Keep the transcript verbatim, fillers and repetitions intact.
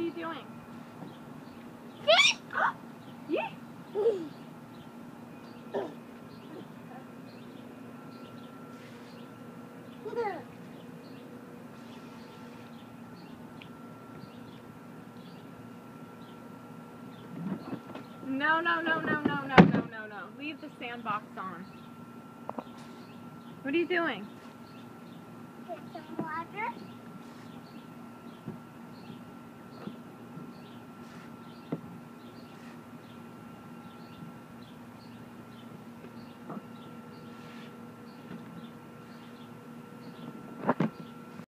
you doing? Yeah. No, no, no, no, no, no, no, no, no. Leave the sandbox on. What are you doing? Get some water.